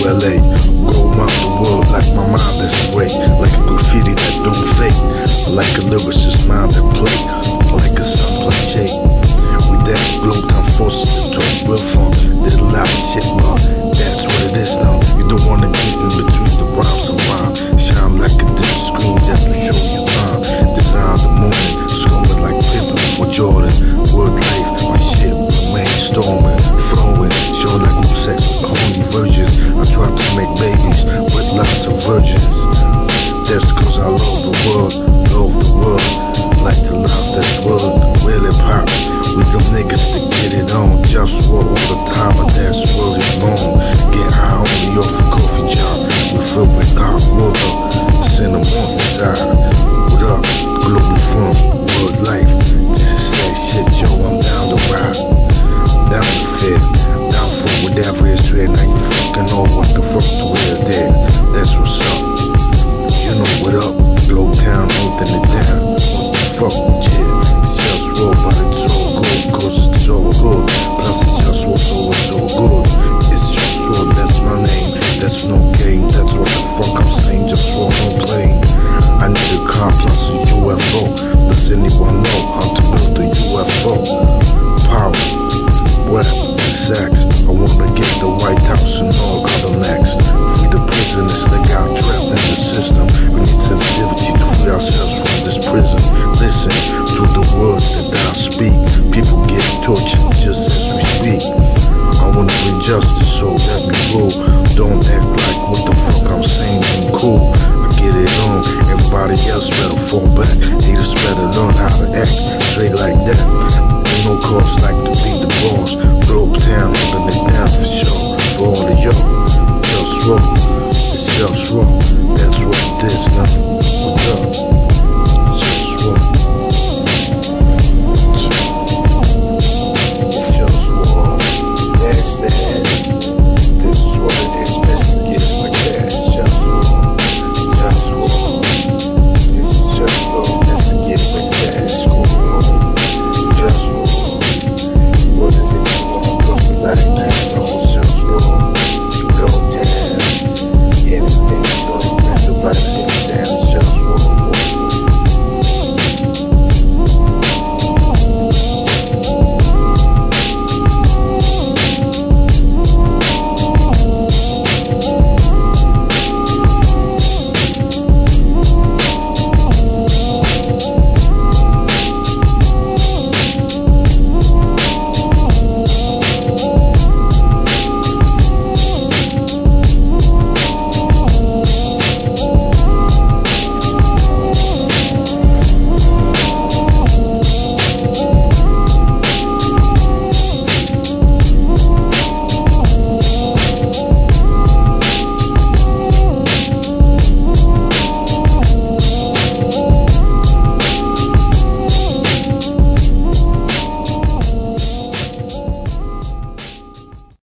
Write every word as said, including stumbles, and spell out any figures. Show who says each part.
Speaker 1: L A. Go around the world like my mind that's away. Like a graffiti that don't fake. Like a lyricist mind that play. Like a sound plus shake. With that Globetown forces to talk real funk. Did a lot of shit, but that's what it is now. You don't wanna get in between the rhymes and rhyme. Shine like a dim screen that will show you time. Design the moment, scoring like Pippen for Jordan. Word life, my shit brainstorming, flowing. Show like no sex with horny virgins. I try to make babies with lots of virgins. That's cause I love the world, love the world. Like to love this world, really pop. With them niggas to get it on. JustWar all the time, but that's where it's born. Get high only off a coffee job. We fill with hot water. It's in the morning side. What up, Globalfirm, word life. This is that shit, yo, I'm down to ride. Down to fit, down for whatever is straight. Now you fucking know what the fuck to wear there. That's what's up. You know what up, Globetown holding it down. What the fuck, yeah. It's JustWar, but it's all good, cause it's so good. Plus it's JustWar, so it's so good. It's JustWar, that's my name. That's no game, that's what the fuck I'm saying. JustWar, no playing. I need a car plus a U F O. Does anyone know how to build a U F O? Power, web, sex. I wanna get the White House and all other next. Free the prisoners that got trapped in the system. We need sensitivity to free ourselves from this prison. Listen to the words that I speak. People get tortured just as we speak. I wanna bring justice, so let me roll. Don't act like what the fuck I'm saying ain't cool. I get it on, everybody else better fall back. Haters better learn how to act straight like that. Ain't no cause like to be the boss. Globetown, holding it down for sure. For all of y'all, JustWar, it's JustWar.